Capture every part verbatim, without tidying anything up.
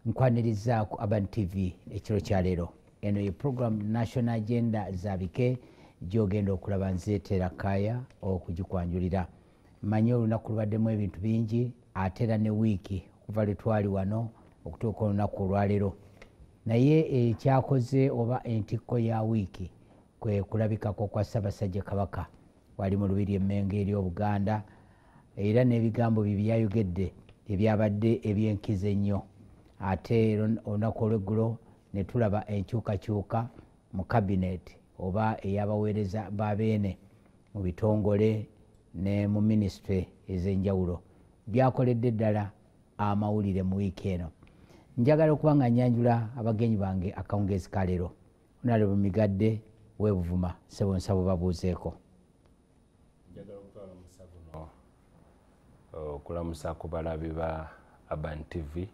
nkwaniriza ku Urban T V ekiro kya leero. Eno ye program National Agenda zabike gyogenda okulaba nzeetera kaya okugikwanjulira. Mmanyi olunaku lubaddemu ebintu bingi ate era ne wiiki okuva lwe twali wano okutuuka olunaku olwaleero. Naye ekyakoze oba entikko ya wiiki kwe kulabikako kwa Ssaabasajja Kabaka wali mu lubiri emmenge eri Obuganda era n'ebigambo bye byayogedde ebyabadde eby'enkizo ennyo. Ate olunaku olw'eggulo ne tulaba enkyukakyuka mu kabineeti oba ey'abaweereza b'abeene mu bitongole ne mu minisitule ez'enjawulo. Byakoledde ddala amawulire mu wiiki eno. Njagala okuba nga nyanjula abagenyi bange akawungeezi ka leero. Honorable Migadde w'Ebuvuma ssebo nsabo babuuzeeko. Njagala okutwala omusago no okulamusa ku balabi ba Urban T V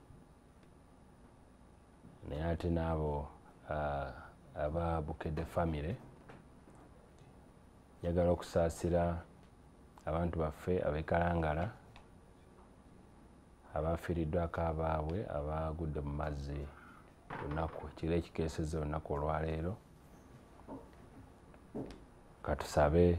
naye ate n'abo aba Bukedde family. Njagala okusaasira abantu baffe ab'ekalangala abafiiriddwako abaabwe abagudde mu mazzi olunaku kiro ekikeeseza olunaku olwaleero. Katusabe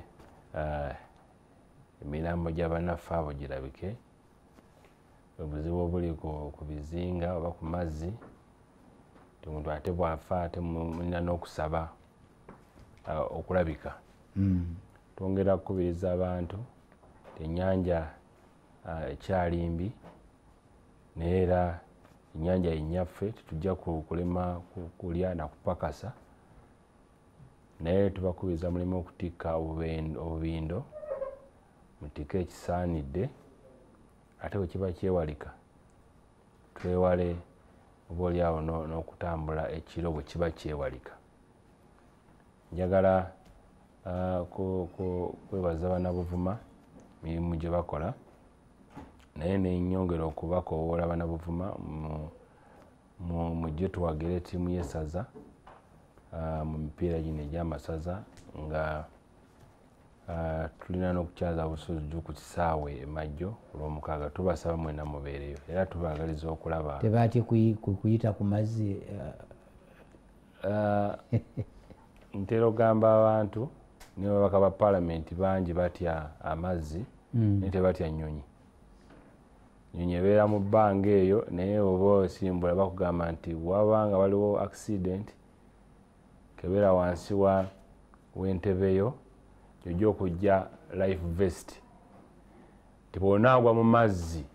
emirambo gy'abannaffe abo girabike. Obuzibu obuli ku bizinga oba ku mazzi omuntu ate bw'afa ate mulina n'okusaba okulabika. Twongera kukubiriza abantu ennyanja ekyali mbi naye era ennyanja yennyaffe tetujja kulema kulya na kupakasa, naye tubakubiriza mulimu okutikka obubindo mutikka ekisaanidde ate bwe kiba kyewalika twewale oba oliawo n'okutambula ekiro bwe kiba kyewalika. Njagala kwebaza Bannabuvuma mirimu gye bakola naye nenyongera okubakoowoola Bannabuvuma mujje tuwagire ttiimu y'essaza mu mipiira gino egy'amasaza nga tulina n'okukyaza busuuju ku kisaawe e Majjo ku Lwomukaaga. Tubasaba mwena mubeereyo era tubaagaliza okulaba. Tebaatye kuyita ku mazzi. Ntera ogamba abantu ne babaka ba Paalamenti bangi batya amazzi naye tebatya nnyonyi. Nnyonyi ebeera mu bbanga eyo naye oba osimbula bakugamba nti wabanga waliwo accident kebeera wansi w'entebe yo ojja okujja life vest ti bw'onaagwa mu mazzi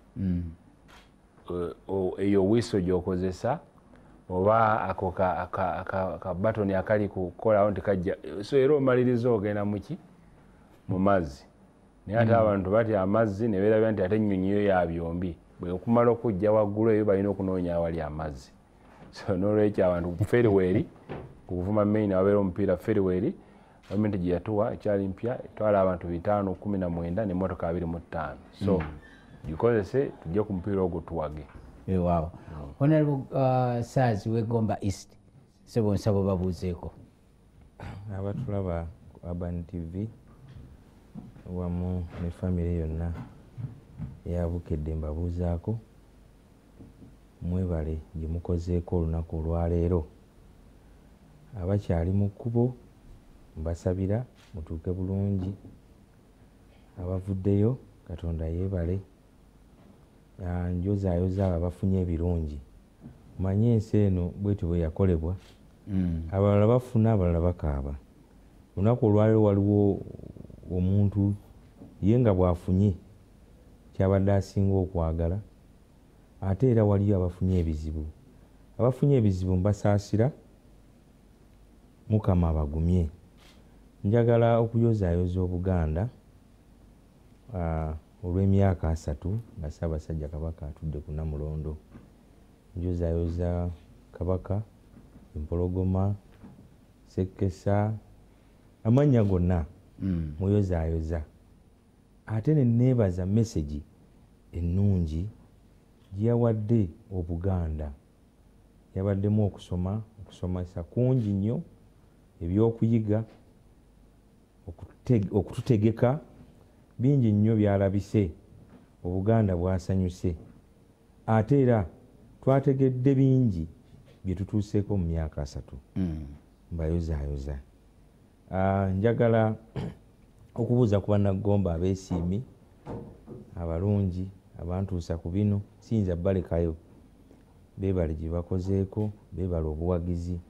eyo wiso gy'okozesa oba ako ka batoni akali kukolawo nti kajja so era omaliriza ogenda muki mu mazzi. Naye ate abantu batya amazzi ne beerabira nti ate ennyonyi yo ya byombi bwe okumala okujja waggulu eyo balina okunoonya awali amazzi. So n'olwekyo abantu feriweeri ku Buvuma main awabeera omupiira feriweeri gavumenti gye yatuwa ekyali mpya etwala abantu bitaano kumi na mwenda n'emmotoka abiri mu ttaano. So gikozese tujje ku mupiira ogwo tuwage. Wow. Honorable Saz w'Egomba East ssebo nsabo babuuzeeko. Abatulaba ku Urban T V wamu ne famire yonna eya Bukedde mbabuuzaako mwebale gye mukozeeko olunaku olwaleero. Abakyali mu kkubo mbasabira mutuuke bulungi, abavuddeyo Katonda yeebale. Njozaayoza abo abafunye ebirungi. Manye ensi eno bwetyo bwe yakolebwa. Abalala bafuna abalala bakaaba. Olunaku olwaleero waliwo omuntu ye nga bw'afunye kyabadde asinga okwagala ate era waliyo abafunye ebizibu. Abafunye ebizibu mbasaasira, Mukama abagumye. Njagala okuyozaayoza Obuganda olw'emyaka asatu nga Ssaabasajja Kabaka atudde ku Namulondo. Njozaayoza Kabaka, Empologoma, Sekesa, amannya gonna muyozaayoza. Ate ne neebaza message ennungi gye yawadde Obuganda. Yabaddemu okusoma, okusomesa kungi nnyo, ebyokuyiga, okututegeka bingi nnyo byalabise. Obuganda bwasanyuse ate era twategedde bingi bye tutuuseeko mu myaka asatu mbayozaayoza. Njagala okubuuza ku bannagomba abeesiimi abalungi abantuusa ku bino, siyinza balekayo, beebale gye bakozeeko, beebale obuwagizi.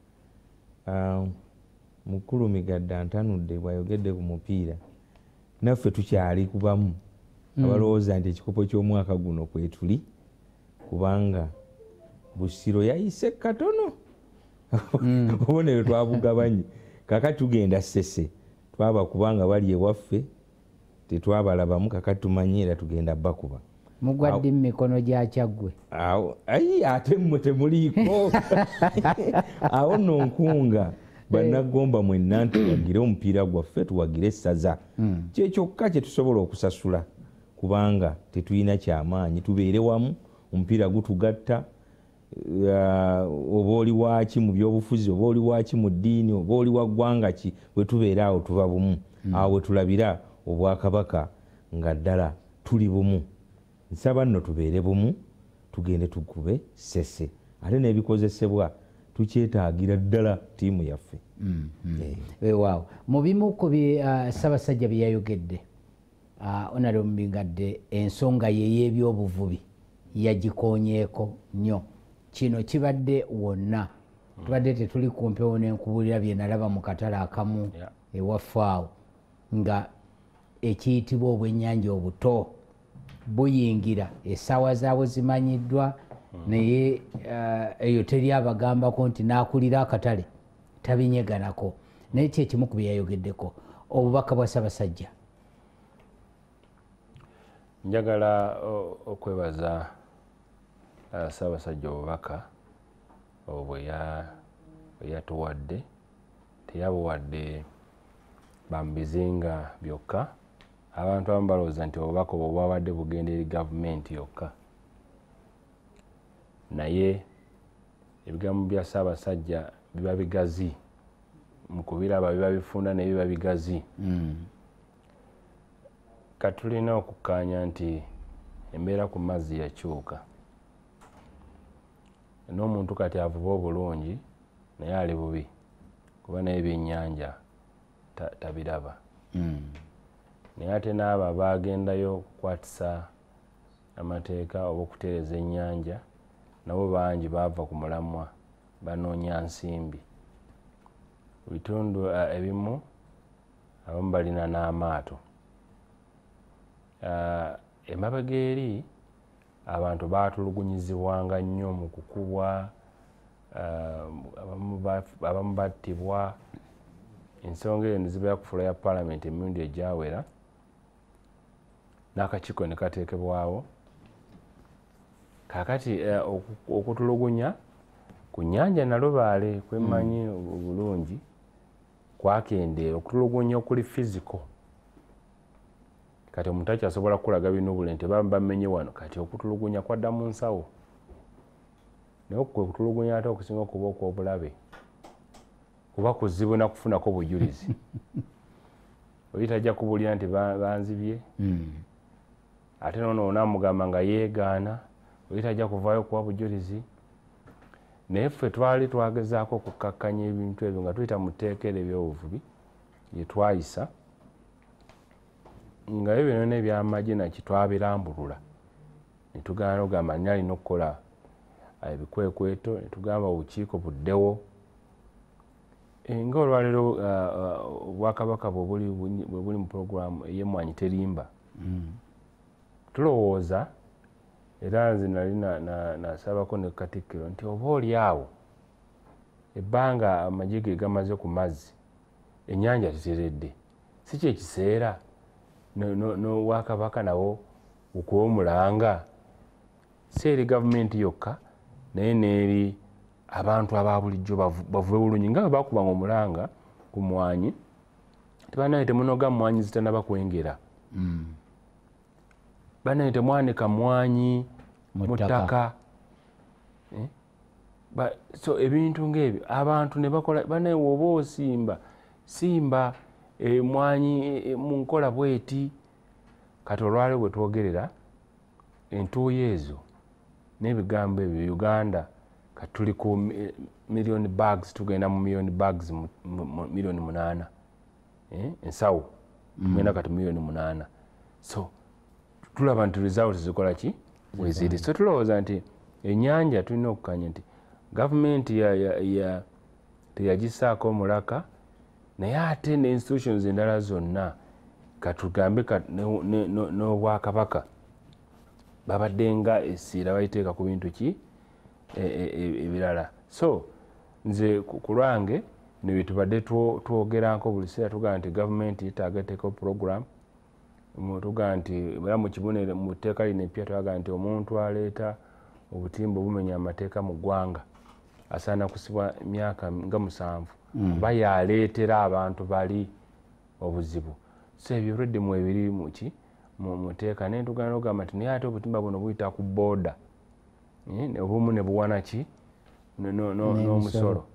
Mukulu Migadde antanudde bw'ayogedde ku mupiira, naffe tukyali kubamu abalowooza nti ekikopo ky'omwaka guno kwe tuli, kubanga Busiro yayise katono obubonero twabugabanye. Kakati tugenda Ssese, twaba kubanga bali ewaffe tetwabalabamu, kakati tumanyi era tugenda bakuba. Mugwadde mu mikono gya Kyaggwe. Awo ayi ate mmwe temuliiko. Awo nno nkunga bannagomba mwenna nti tuwagire omupiira gwaffe, tuwagire essaza. Kyekyokka kye tusobola okusasula, kubanga tetulina kyamaanyi. Tubeere wamu, omupiira gutugatta. Oba oli waki mu byobufuzi, oba oli waki mu ddiini, oba oli wa ggwanga ki, bwe tubeera awo tuba bumu. Awo bwe tulabira Obwakabaka nga ddala tuli bumu. Nsaba nno tubeere bumu, tugende tukube Ssese. Ate n'ebikozesebwa tukyetaagira ddala ttiimu yaffe. Waaw, mu bimu ku Ssaabasajja bye yayogedde, Honorable Migadde, ensonga ye y'ebyobuvubi yagikoonyeeko nnyo. Kino kibadde wonna, tubadde tetuli kumpewo n'enkubuulira bye nalaba mu katale akamu ewaffe awo, nga ekiyitibwa obwennyanja obuto buyingira, essaawa zaabwe zimanyiddwa, naye eyo teri abagambako nti n'akulira akatale tabinyeganako. Naye kye kimu ku bye yayogeddeko. Obubaka bwa Ssaabasajja. Njagala okwebaza Ssaabasajja obubaka obwe yatuwadde. Teyabuwadde bambizinga byokka. Abantu abamu balowooza nti obubaka obwo bwabadde bugenda eri gavumenti yokka, naye ebigambo bya Ssaabasajja biba bigazi, mu kubiraba biba bifunda ne biba bigazi. Kati tulina okukkaanya nti embeera ku mazzi yakyuka. N'omuntu kati avuba obulungi naye ali bubi, kuba naye ebyennyanja tabiraba. Naye ate n'abo abaagendayo okukwatisa amateeka oba okutereeza ennyanja, nabo bangi baava ku mulamwa, banoonya nsimbi. Mu bitundu ebimu abamu balina n'amaato. Emabega eri abantu baatulugunyizibwanga nnyo mu kukubwa, abamu battibwa. Ensonga eyo ne zibeera ku fulo ya Paalamenti emirundi egyawera, n'akakiiko ne kateekebwawo. Kaakati okutulugunya ku nnyanja Nalubaale kwemanyi bulungi kwakendeera, okutulugunya okuli fiziko. Kati omuntu akyasobola kukulaga binubule nti baba bamenye wano, kati okutulugunya kwadda mu nsawo. Naye okutulugunya ate okusinga okuba okw'obulabe, kuba kuzibu na kufunako bujulizi. Oli tajja kubuulira nti banzibye, ate noono onaamugamba nga yeegaana, oli tajja kuvaayo kuwa bujulizi. Naye ffe twali twagezaako okukkakkanya ebintu ebyo nga tuyita mu tteeka ery'obuvubi lye twayisa, nga ebyo n'ebyamagye naki twabirambulula. Ne tugaana n'ogamba ani alina okukola ebikwekweto, ne tugamba obukiiko buddewo. Nga olwaleero Obwakabaka bwe buli mu pulogulaamu ey'Emmwanyi Terimba, tulowooza, era nze nali nasaabako ne Katikkiro nti oba oli awo ebbanga amagye ge gamaze ku mazzi, ennyanja teteredde, si kye kiseera n'Obwakabaka nawo okuwa omulanga, si eri gavumenti yokka naye n'eri abantu aba bulijjo bavube bulungi. Nga bwe baakubanga omulanga ku mmwanyi, tebanaye temunoga mmwanyi zitanaba kwengera, banaye temwanika mmwanyi mu ttaka. So ebintu ng'ebyo abantu ne bakola, banaye woba osimba simba emmwanyi mu nkola bweti. Kati olwaleero bwe twogerera entuuyo ezo n'ebigambo ebyo Uganda katuli ku million bags tugenda mu million bags million munana eh ensawo tugenda kati million munana so tulaba nti result zikola ki weziri so tulowooza nti ennyanja tulina okukanya nti gavumenti ya ya ya teyagisaako mulaka naye ate ne institutions endala zonna katugambe n'obwakabaka babadde nga essira bayiteeka ku bintu ki ebirala so nze ku lwange ne tubadde twogerako buli kiseera tugaa nti gavumenti yetaaga eteeka program tugaa nti era mu kibonero mu tteeka lino eppya twagaa nti omuntu aleeta obutimba obumenya amateeka mu ggwanga asaana kusibwa emyaka nga musanvu kuba yaleetera abantu bali obuzibu so ebyo olwedde mu ebiri muki mu tteeka naye tugenda ogamba nti naye ate obutimba buno buyita ku booda obumu ne buwana ki n'omusolo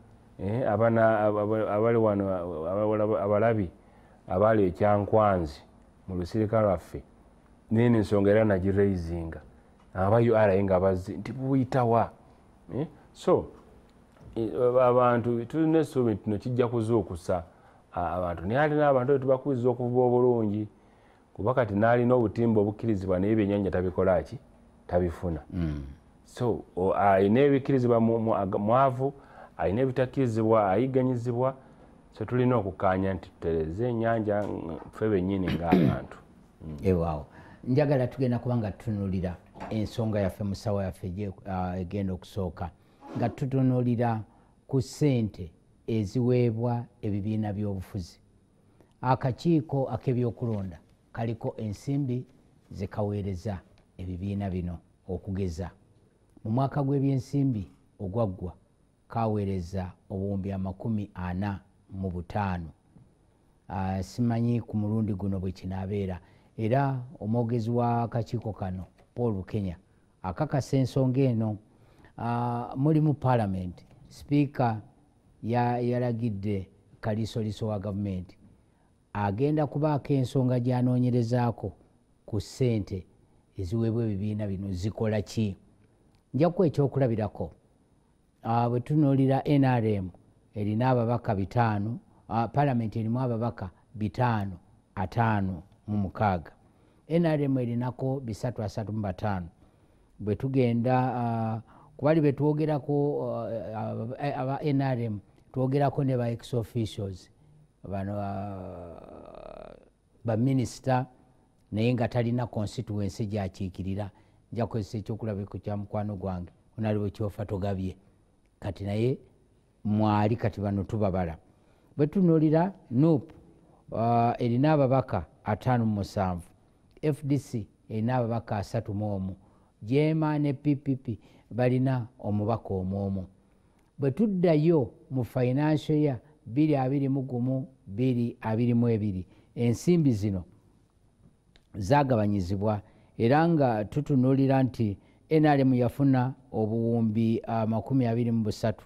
abali wano abalabi abali ekyankwanzi mu lusirika lwaffe nene ensonga era nagiraisinga aba U R A nga bazzi nti buyitawa so abantu tulina essuubi nti no kijja kuzuukusa abantu naye alina abantu eyo tubakubiza okuvuba obulungi kuba kati n'alina obutimba obukkirizibwa naye ebyennyanja tabikola ki tabifuna so alina ebikkirizibwa mwavu alina ebitakkirizibwa ayigganyizibwa so tulina okukkaanya nti tutereze ennyanja ffe bennyini ng'abantu ewaawo njagala tugenda kuba nga tutunuulira ensonga yaffe mu ssawa yaffe egenda okusooka nga tutunuulira ku ssente eziweebwa ebibiina by'obufuzi. Akakiiko ak'ebyokulonda kaliko ensimbi zikaweereza ebibiina bino okugeza mu mwaka gw'ebyensimbi ogwaggwa kaweereza obuwumbi amakumi ana mu butaano. Uh, simanyi ku mulundi guno bwe kinaabeera era omwogezi w'akakiiko kano Paul Rukenya akakasa ensonga eno. Uh, muli mu Parliament Speaker yalagidde ya kalisoliso wa gavumenti agenda kubaako ensonga gy'anoonyerezaako ku ssente eziweebwa ebibiina bino zikola ki. Njakuwa ekyokulabirako uh, bwe tunuulira N R M erina ababaka bitaano, uh, Parliament erimu ababaka bitaano ataano mu mukaaga, N R M erinako bisatu asatu mu bataano. Bwe tugenda uh, kubali betwogerako uh, aba N R M twogerako ne ba ex officials bano uh, ba minister naye nga talina constituency gyakiikirira. Nja kukozesa ekyokulabiko kya mukwano gwange onali bwe kyofa togabye kati naye mwali kati bano tubabala. Bwe tunuulira N U P uh, erina ababaka ataano mu musanvu, F D C erina ababaka asatu mu omu, J M A ne P P P balina omubaka omwomu. Bwe tuddayo mu financial year bbiri abiri mu gumu bbiri abiri mu ebiri ensimbi zino zaagabanyizibwa era nga tutunuulira nti N R M yafuna obuwumbi amakumi uh, abiri mu busatu.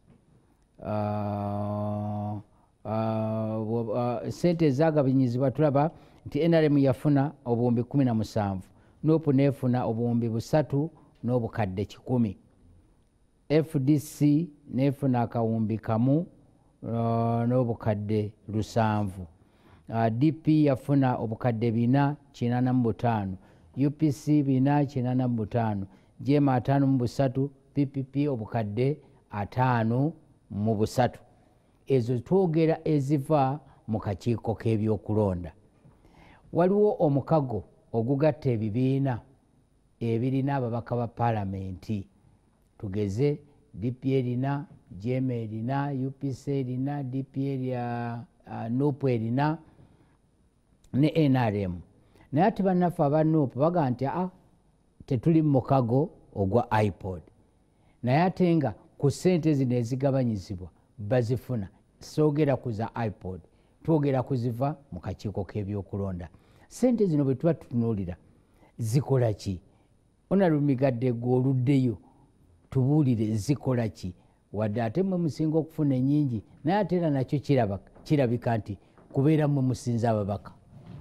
Uh, uh, uh, sente zaagabanyizibwa tulaba nti N R M yafuna obuwumbi kumi na musanvu, N U P nefuna obuwumbi busatu n'obukadde kikumi, F D C nefuna akawumbi kamu uh, n'obukadde lusanvu, uh, D P yafuna obukadde bina kinana mu butaano, U P C bina kinana mu butaano, J M A ataano mu busatu, P P P obukadde ataano mu busatu. Ezo twogera eziva mu kakiiko k'ebyokulonda. Waliwo omukago ogugatta ebibiina ebirina ababaka ba Parliamenti. Tugeze D P erina, J M A erina, U P C erina, D P erina, uh, N U P erina ne N R M. Naye ate bannaffe aba N U P baga nti ah, tetuli mu mukago ogwa I P O D. Naye ate nga ku ssente zino ezigabanyizibwa bazifuna soogera ku za I P O D, twogera kuziva mu kakiiko k'ebyokulonda. Ssente zino bwe tuba tutunuulira zikola ki? Honorable Migadde gwe oluddeyo tubuulire zikola ki? Wadde ate mwe musinga okufuna ennyingi naye ate era nakyo kirabika nti kubeera mwe musinza ababaka.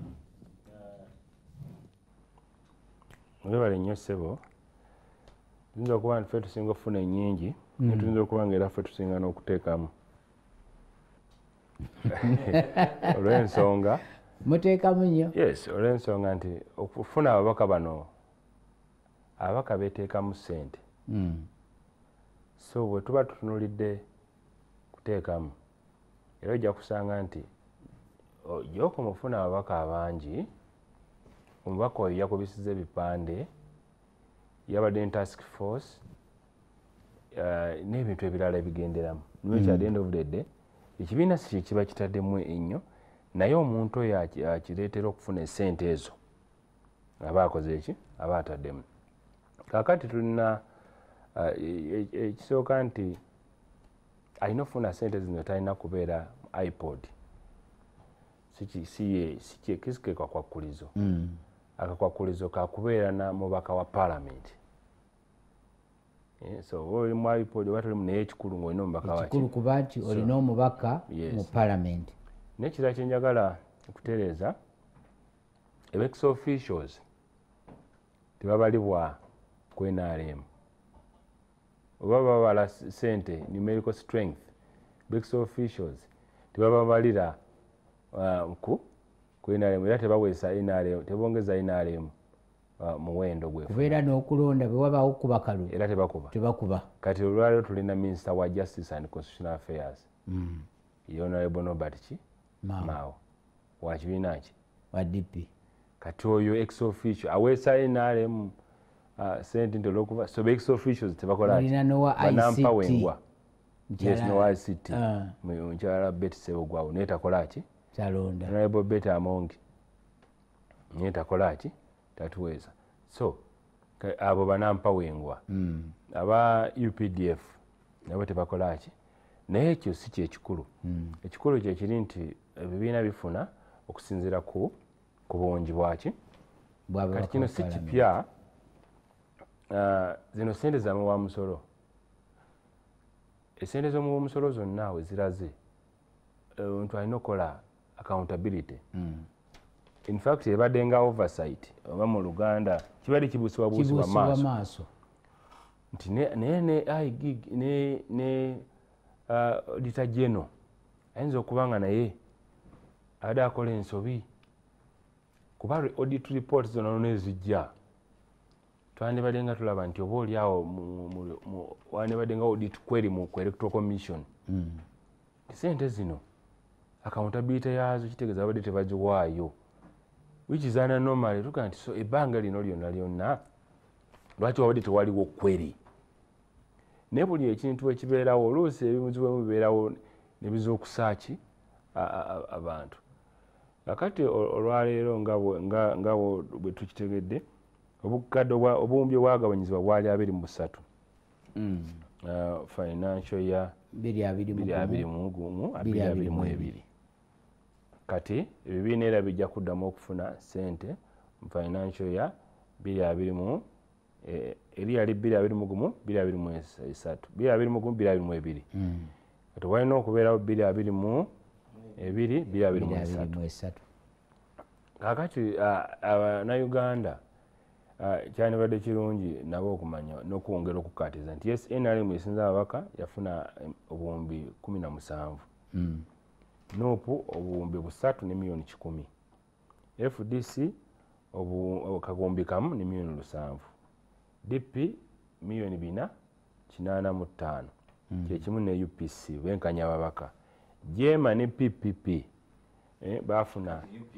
Olwebale nnyo ssebo. tuyinza okuba nti ffe tusinga okufuna ennyingi naye tuyinza okuba nga era ffe tusinga n'okuteekamu olw'ensonga muteekamu nnyo yes olw'ensonga nti okufuna ababaka bano ababaka beeteekamu ssente so bwe tuba tutunulidde kuteekamu era ojja kusanga nti gy'okoma mufuna ababaka abangi omubaka oyo yakubisiza ebipande yabadde ne task force n'ebintu ebirala ebigenderamu nwekyo at the end of the day ekibiina si kiba kitaddemu ennyo naye omuntu oyo akireetera okufuna essente ezo aba akoze eki aba ataddemu kaakati tulina ekisooka nti alina okufuna sente zino talina kubeera ipod sikike kakwakulizo akakwakulizo kakubeera na mubaka wa parliament so oli mu ipod oba tolimu naye ekikulu ng'olina omubaka waki ekikulu kuba nti olina omubaka mu parliament n'ekirala kyenjagala okutereeza ex officials tebabalibwa ku N R M oba babala sente numerical strength ex officials tebababalira ku ku N R M era tebaweesa N R M tebongeza N R M muwendo gwe kubeera n'okulonda bwe wabaawo kuba kalulu era tebakuba tebakuba kati olwaliro tulina minister wa justice and constitutional affairs mm. Honorable Norbert ki Mao wa kibiina ki wa D P kati oyo ex officio aweesa N R M uh, sente nti olwokuba so ex officials tebakola banampa wengwa yes no I C T mukyala Betty Sebogwawo naye takola ki talonda Honorable Betty Amongi naye takola ki tatuweesa so abo banampa wengwa mm. aba U P D F nabo tebakola ki naye ekyo si kyekikulu mm. ekikulu kyekiri nti ebibiina bifuna okusinziira ku ku bungi bwaki kati kino si kipya uh, zino sente za muwa musolo esente z'omuwa musolo zonna we ziraze omuntu uh, alina okukola accountability mm. in fact ebadde nga oversight oba mu Luganda kibadde kibusibwa busibwa maaso nti naye ne igig ne ne uh, auditor general ayinza okuba nga naye abadde akola ensobi kuba audit report zonna nezijja twandibadde nga tulaba nti oba oli awo wandibadde nga audit query mu electoral commission mm. sente zino accountability yazo kitegeeza babadde tebagiwaayo which is an anomaly tuga nti so ebbanga lino lyonna lyonna lwaki wabadde tewaliwo query ne buli ekintu ekibeerawo oluusi ebimuzibu emu bibeerawo ne bizookusaaki abantu kakati olwaleero nga bwe tukitegedde obukadde obuwumbi obwagabanyizibwa bwali abiri mu busatu financial ya biri abiri mu gumu abiri abiri mu ebiri kati ebibiina era bijja kuddamu okufuna sente mu financial ya biri abiri mu eri yali biri abiri mu gumu biri abiri mu esatu biri abiri mu gumu biri abiri mu ebiri kati walina okubeerawo biri abiri mu ebiri biri abiri mu esatu kakati abanayuganda kyandibadde kirungi nabo okumanya n'okwongera okukkaatiza nti yes N R M esinza ababaka yafuna obuwumbi kumi na musanvu nupu obuwumbi busatu ne miliyoni kikumi F D C kagumbi kamu ne miliyoni lusanvu D P miliyoni bina kinaana mu ttaano kyekimu ne U P C benkanya ababaka Jema ne P P P eh, bafuna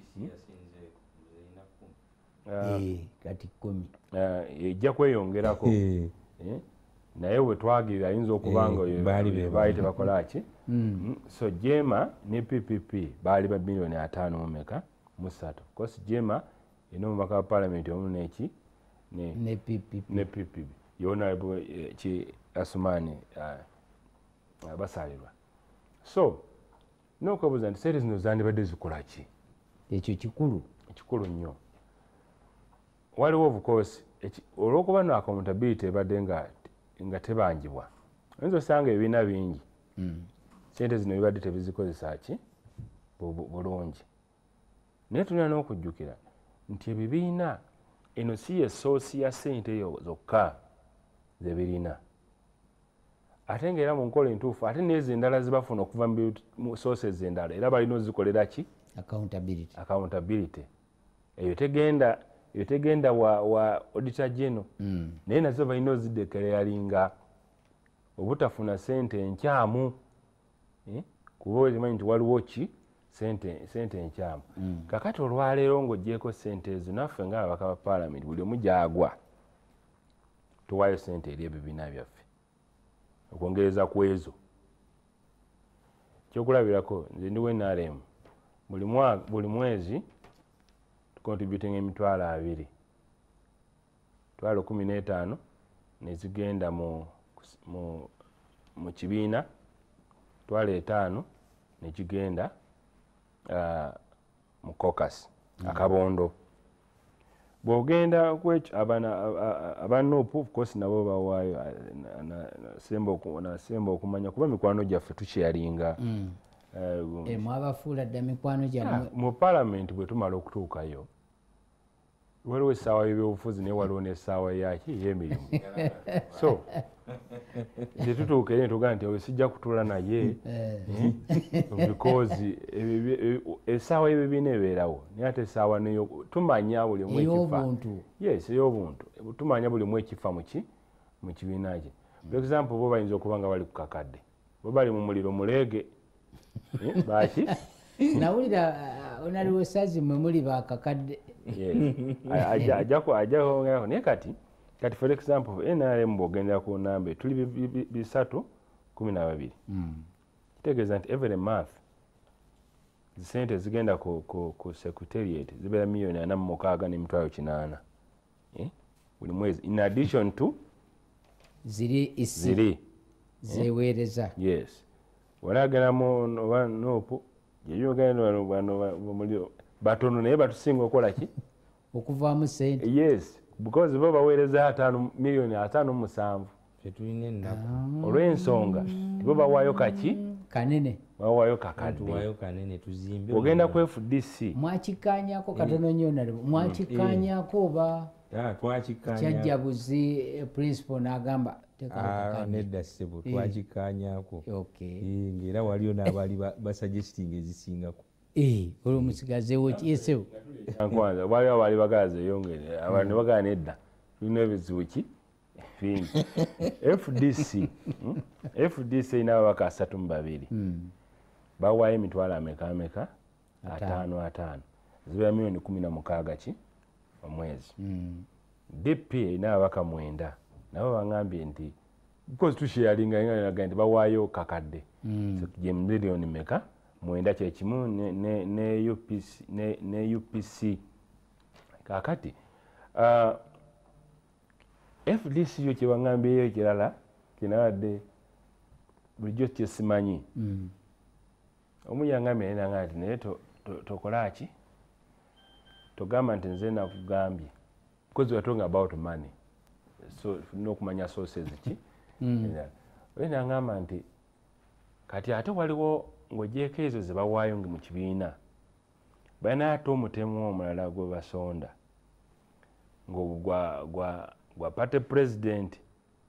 kati kumi ejja kweyongerako naye bwe twagirira ayinza okubanga baali tebakola ki so Jema ne P P P baali ba miliyoni ataano mu meka mu ssatu kosi Jema eno omubaka wa parliament omu neki ne P P P ne P P P yona ki Asumani basalirwa so n'okwebuuza nti sente zino zandibadde zikola ki ekyo kikulu ekikulu nnyo waliwo of course olw'okuba no accountability ebadde nga nga tebangibwa oyinza osanga ebibiina bingi sente zino bibadde tebizikozesa ki bulungi naye tulina n'okujjukira nti ebibiina eno si ye soosi ya sente eyo zokka ze birina ate ng'era mu nkola entuufu ate n'ezo endala zibafuna okuva mu sources endala era balina ozikolera ki accountability accountability eyo tegenda eyo tegenda wa, wa auditor general mm. naye nazo balina ozidekeralinga obutafuna sente enkyamu eh? kuba ozimanyi nti waliwo ki sente, sente enkyamu mm. kakati olwaleero ng'ogyeko sente ezo naffe ng'ababaka ba parliament buli omu gyagwa tuwaayo sente eri ebibiina byaffe okwongereza ku ezo kyokulabirako nze ndi N R M buli mwaka buli mwezi tukontributing emitwalo abiri mitwalo kumi n'etaano nezigenda mu mu mu kibiina mitwalo etaano nekigenda uh, mu caucus mm. akabondo bwogenda kwekyo abana abanopu of course nabo bawaayo nasemba okumanya kuba mikwano gyaffe tukyalinga mm. uh, e mwabafuula dda mikwano gyamwe mu parliament bwe tumala okutuukayo waliwo essaawa y'ebyobufuzi naye waliwo n'essaawa yaki y'emirimu so tetutuuka eri netugamba nti oyo sijja kutuula naye because essaawa y'ebibiina ebeerawo naye ate essaawa neyo tumanya buli omu ekifa yes ey'obuntu tumanya buli omu ekifa muki mu kibiina kye for example bo bayinza okuba nga bali ku kakadde bo bali mu muliro muleege baki nawulira onaliwo sazi mwe muli bakakadde ajjaho naye kati kati for example N R M bw'ogendera ku namba tuli bisatu kumi na babiri kitegeeza nti every month zisente zigenda ku, ku, ku secretariat zibeera miliyoni ana mu mukaaga n'emitwalo kinaana buli mwezi in addition to ziri isi ziri zeweereza yes walagenda mu nopu yeyogenda bano batono naye batusinga okukola ki okuvaamu sente yes because bo baweereza ataano miliyoni ataano mu musanvu tetulina ennaku olw'ensonga tibo bawaayo kaki kanene bawaayo kakadde tuwaayo kanene tuzimbe ogenda ku F D C mwakikanyako katono nnyo nalebo mwakikanyako oba kyajjabuzi principal n'agamba nedda ssebo twakikanyako ng'era waliyo n'abaali basuggestinga ezisingako olwo musigazeewo kyesewo kwanza waliwo abaali bagaza eyongere abantu ne bagala nedda tulina ebizibu ki bingi F D C F D C erina ababaka asatu mu babiri bawaayo emitwalo ameka ameka ataano ataano zibeera miliyoni kumi na mukaaga ki omwezi D P erina ababaka mwenda nabo baŋŋambye nti because tusharinga nga nti bawaayo kakadde gye miliyoni meka mwenda kyekimu ne U P C kakati F D C yo kyebaŋŋambyeyo ekirala kinawadde bulijjo kyesimanyi omu yaŋŋambye naye naŋŋamba nti naye tokola ki togamba nti nze nakugambye because we are talking about money so n'okumanya sources ki oye naŋŋamba nti kati ate waliwo ng'ogyeko ezo ze bawaayo mu kibiina balina ate omutemu omulala gwe basonda ng'ogwa gwa gwa party president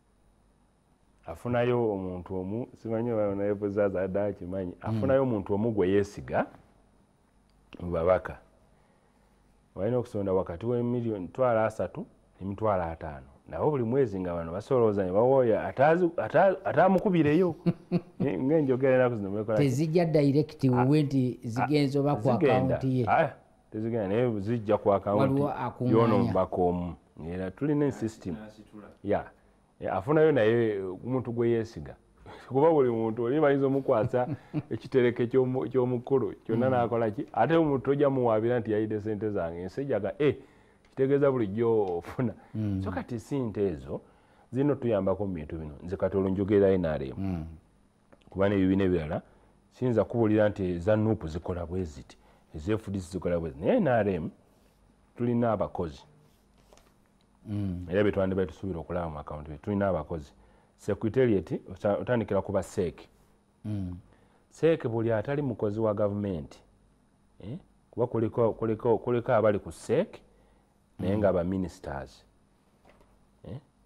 afunayo omuntu omu simanyi naye buzaza adda kimanyi afunayo omuntu omu gwe yeesiga mu babaka balina okusonda wakati w'emiliyoni mitwalo asatu n'emitwalo ataano nabo buli mwezi nga bano basolooza ne bawooya ataamukubireyo ng'enjogera enaku zino mekola tezijja direct wewe nti zigenza oba ku akaunti ye tezigenda naye zijja ku akaunti y'ono omubaka omu era tulina system ya afunayo naye omuntu gwe yeesiga kuba buli muntu oli bayinza omukwasa ekitereke ky'omukulu kyonna n'akola ki ate omuntu tojja muwaabira nti yayidde sente zange ensi ejjaga e kitegeeza bulijjo ofuna so kati sente ezo zirina otuyambako mu bintu bino nze kati olunjogerera N R M kuba n'ebibiina ebirala siyinza kubuulira nti eza nuupu zikola bwe ziti eza F D C zikola bwe ziti naye N R M tulina abakozi era betwandibale tusuubira okulaba mu akawunti be tulina abakozi secretariat otandikira kuba seeki seeki buli atali mukozi wa gavumenti kuba kuliko abali ku seeki naye nga aba ministers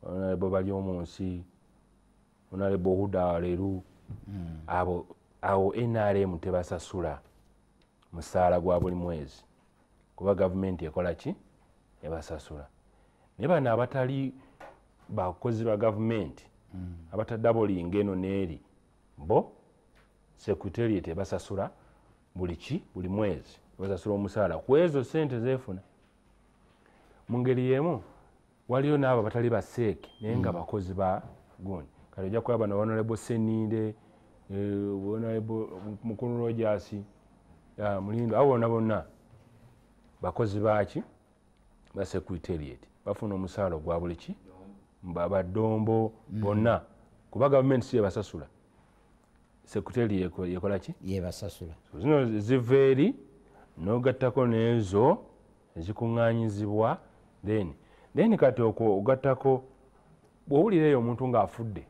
honorable Balyomunsi, honorable Huda Leru, abo abo N R M tebasasula musaala gwa buli mwezi kuba gavumenti ekola ki ebasasula. Naye bano abatali bakozi ba gavumenti abatadabolinga eno n'eri bo secretariat ebasasula buli ki buli mwezi basasula omusaala ku ezo sente zeefuna. Mu ngeri y'emu waliyo n'abo abatali baseeke naye nga bakozi ba gundi kati ojja kulaba bano honorable Seninde, honorable Mukulu Rogers, Mulindo, abo bonna bonna bakozi baki ba secretariat bafuna omusaala gwa buli ki badombo bonna kuba gavumenti si yebasasula, secretariat yekola ki yebasasula. Zino ziva eri n'ogattako n'ezo ezikuŋŋaanyizibwa then then kati okwo ogattako bw'owulira eyo omuntu ng'afudde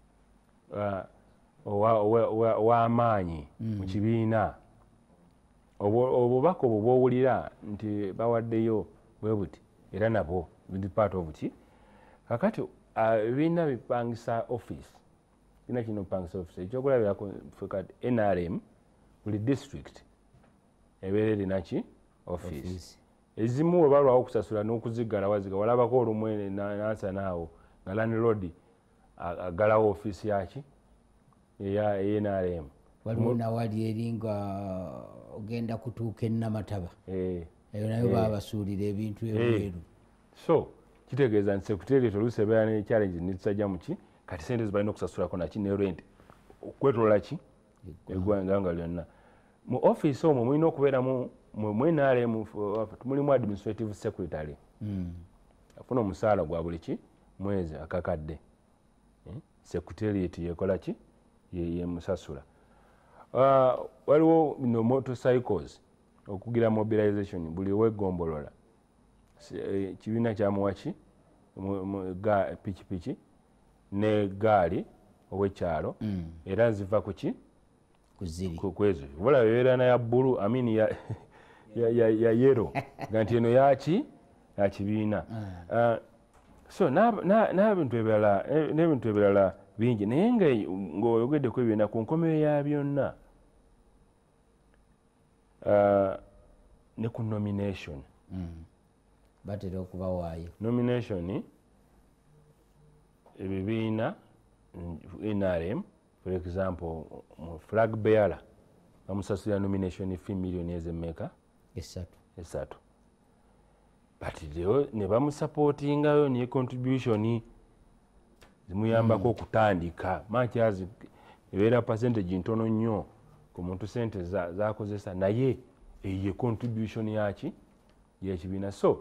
ow'amaanyi mu kibiina obubaka obwo bw'owulira nti bawaddeyo bwe buti era nabo bindi part of ki kakati ebibiina bipangisa office kiina kino bipangisa office ekyokulabirako ffe kati N R M buli district ebeera erina ki office ezimu we balwawo okusasula n'okuzigala waziga walabako olumwe nansanaawo nga landlord agalawo office yaki eya N R M waliwo nawali eringa ogenda kutuuka enamataba eyo nayo baba basuulira ebintu ebweru. So kitegeeza nti secretariat oluusi ebeera ne challenge nitusajja muki kati sente zibalina okusasulako naki ne rent okwetolola ki eggwanga lyonna. Mu office omwo mulina okubeeramu mu N R M mulimu administrative secretary afuna omusaala gwa buli ki mwezi akakadde. Secretariat yekola ki yemusasula. Waliwo no motorcycles okugira mobilization buli wegombolola kibiina kyamuwa ki pikipiki ne gaali ow'ekyalo era ziva ku ki kwezo wala beera ya bbulu amini ya ya yero nga nti eno yaki ya kibiina. So n'ebintu ebirala n'ebintu ebirala bingi naye ng'oyogeddeko ebibiina ku nkomerero ya byonna ne ku nomination batera okubawaayo nomination ebibiina N R M for example flag bearer bamusasulira nomination fee million ezemmeka esatu esatu but leo ne bamusupportingayo ne contribution zimuyambako okutandika makyazi ebeera percentage ntono nnyo ku muntu sente zakozesa naye eye contribution yaki yekibiina. So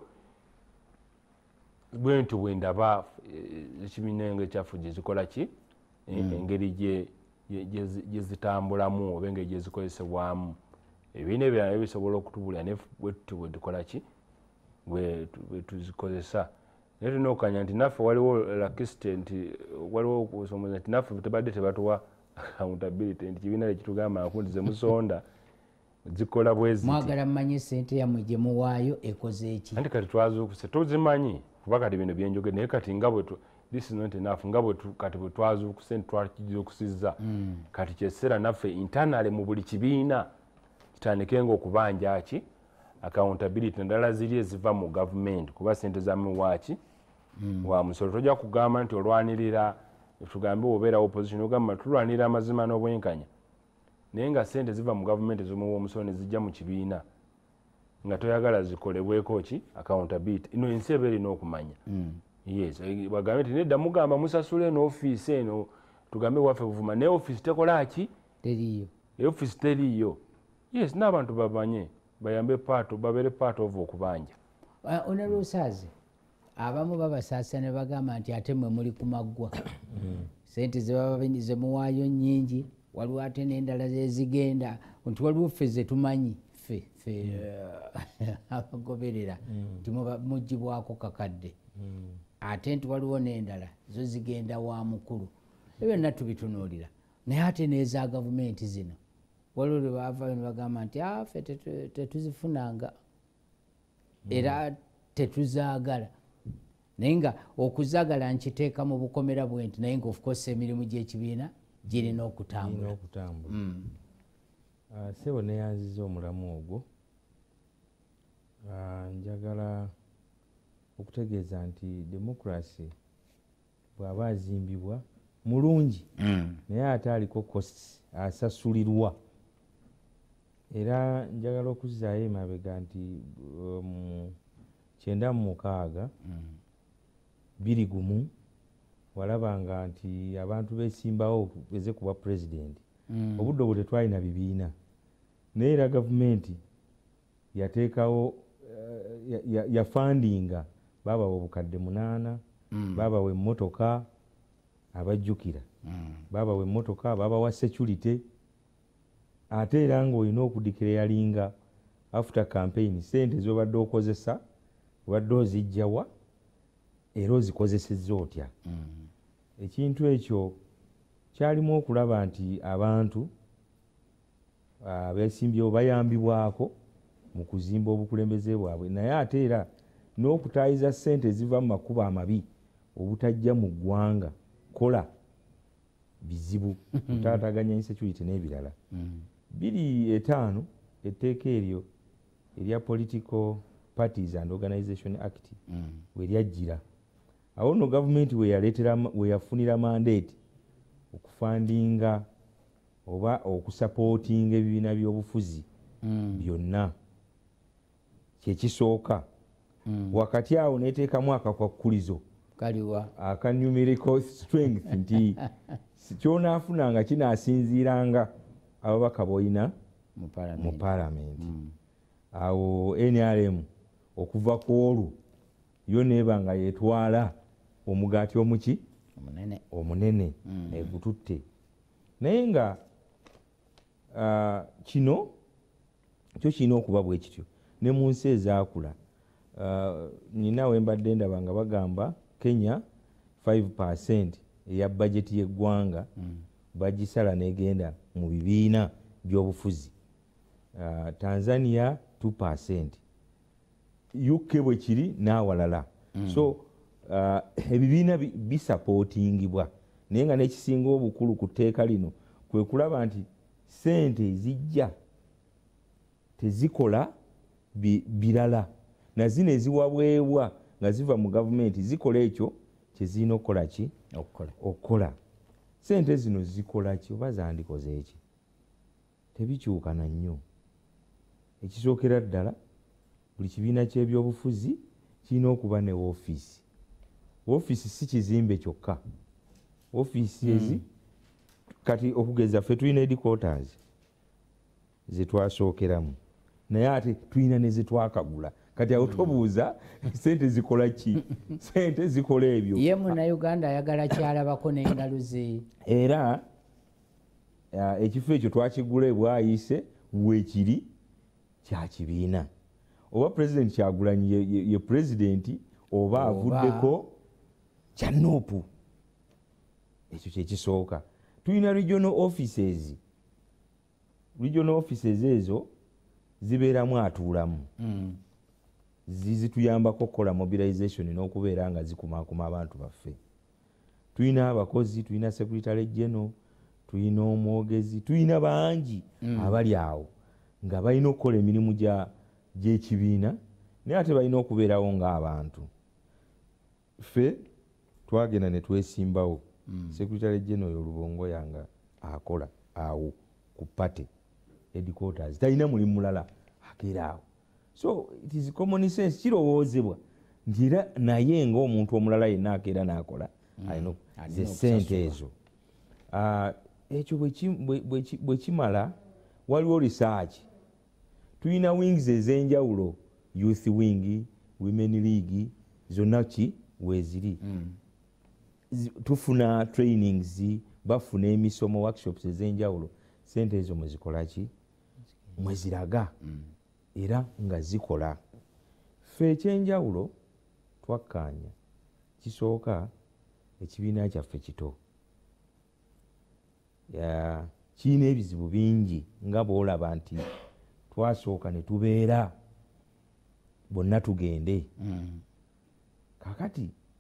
bwentyo bwendaba ekibiina ekyaffe gyezikola ki engeri gyezitambulamu oba engeri gyezikozesebwamu ebibiina ebirala bisobola okutubulira naye bwetutyo bwetukola ki bwetuzikozesa. Naye tulina okukanya nti naffe waliwo lakisite nti waliwo okusomoza nti naffe tebadde tebatuwa accountability nti kibiina ekitugamba nkundi zemusonda zikola bweziti mwagala mmanye sente yammwe gye muwaayo ekoze eki anti kati twazuukuse tuzimanyi kuba kati bino byenjogedde naye kati nga bwe this is not enough nga bwe kati bwe twazuukuse twakizuukusizza kati kyekiseera naffe internally mu buli kibiina kitandike ng'okubanja ki accountability naddala ziri eziva mu gavumenti kuba sente zamuwaaki wa musolo tojja kugamba nti olwanirira tugambe obeera opposition ogamba tulwanirira amazima n'obwenkanya naye nga sente ziva mu gavumenti ezomuwa omusolo ne zijja mu kibiina nga toyagala zikolebweko ki accountability ino ensi eba erina okumanya. Yes bagambe nti nedda mugamba musasule n'ofiisi eno tugambe waffe buvuma naye ofiisi tekola ki teriyo ofiisi teriyo. Yes n'abantu babanye bayambe part babere part of okubanja. Onerosaazi abamu babasaasa ne bagamba nti ate mwe muli ku maggwa sente zemuwaayo nnyingi waliwo ate n'endala zezigenda nti waliwo ffe zetumanyi ffe ffe abagoberera nti mugibwako kakadde ate nti waliwo n'endala zo zigenda wa mukulu ebyonna tubitunuulira naye ate n'eza gavumenti zino waliwo lwe baavayo ne bagamba nti ffe tetuzifunanga era tetuzaagala naye nga okuzagala nkiteeka mu bukomera bwe nti naye nga of course emirimu gy'ekibiina girina okutambula okutambula ssebo neyanziza omulamu ogwo. Njagala okutegeeza nti demokrasi bw'aba azimbibwa mulungi naye ate aliko costs asasulirwa. Era njagala okuzzaayo emabega nti mu kyenda mu mukaaga biri gumu walabanga nti abantu beesimbawo beze kuba pulezidenti. Obudde obwo tetwalina bibiina naye era gavumenti yateekawo yafandinga baabawa obukadde munaana baabawa emmotoka abajjukira baabawa emmotoka baabawa security ate era ng'olina okudikirayalinga after campaign sente z'obadde okozesa obadde ozijjawa era ozikozesezza otya. Ekintu ekyo kyalimu okulaba nti abantu abeesimbyewo bayambibwako mu kuzimba obukulembeze bwabwe naye ate era n'okutaayiza ssente eziva mu makubo amabi obutajja mu ggwanga kola bizibu kutaataganya insecurity n'ebirala. biri etaano etteeka eryo erya Political Parties and Organization Act we lyajjira awo nno gavumenti we yafunira mandate okufandinga oba okusapootinga ebibiina by'obufuzi byonna kyekisooka. Wakati awo neteekamu akakwakkulizo kaliwa aka numerical strength nti kyonaafunanga kinaasinziiranga ababaka boyina mu palamenti. Awo N R M okuva ku olwo yo neebanga yeetwala omugaati omuki omunene omunene egututte naye nga kino kyo kirina okuba bwe kityo ne mu nsi ezaakula. Nina we mbadde ndaba nga bagamba Kenya five percent eya bajeti y'eggwanga bagisala negenda mu bibiina by'obufuzi. Tanzania two percent, U K bwe kiri n'awalala. So ebibiina bisapootingibwa naye nga n'ekisinga obukulu ku tteeka lino kwe kulaba nti ssente ezijja tezikola birala na zino eziwabwebwa nga ziva mu gavumenti zikola ekyo kyezirina okukola ki okukola. Ssente zino zikola ki oba zandikoze eki? Tebikyukana nnyo. Ekisookera ddala buli kibiina ky'ebyobufuzi kirina okuba ne woofiisi. Woofiisi si kizimbe kyokka. Woofiisi ezi kati okugeza ffe tulina headquarters ze twasookeramu naye ate tulina ne ze twakagula. Kati awo tobuuza sente zikola ki? Sente zikola ebyo. Ye Munnayuganda ayagala kyalabako n'engalo ze. Era ekifo ekyo twakigula ebwayise weekiri kya kibiina. Oba Pulezidenti Kyagulanyi ye, ye Pulezidenti oba avuddeko kya Nuupu. Ekyo kyekisooka. Tulina regional offices. Regional offices ezo zibeeramu atuulamu. Mm. Zizituyambako okukola mobilization n'okubeera nga zikumaakuma abantu baffe. Tulina abakozi, tulina Secretary General, tulina omwogezi, tulina bangi mm. abali awo nga balina okukola emirimu gy'ekibiina naye ate balina okubeerawo ng'abantu. Ffe twagenda ne twesimbawo mm. Secretary General Lubongo yanga akola awo ku pate headquarters talina mulimu mulala akeera awo. So it is common sense kirowoozebwa nti era naye ng'omuntu omulala yenna akeera n'akola alina ze ssente ezo. Ekyo bwe kimala waliwo research. Tulina wings ez'enjawulo, youth wing, women league, zonna ki weeziri. Tufuna trainings, bafuna emisomo workshops ez'enjawulo. Ssente ezo mwezikola ki? Mweziraga. Era nga zikola. Ffe ekyenjawulo twakkaanya kisooka ekibiina kyaffe kito. Kirina ebizibu bingi nga bw'olaba nti twasooka ne tubeera bonna tugende. Mm. Kakati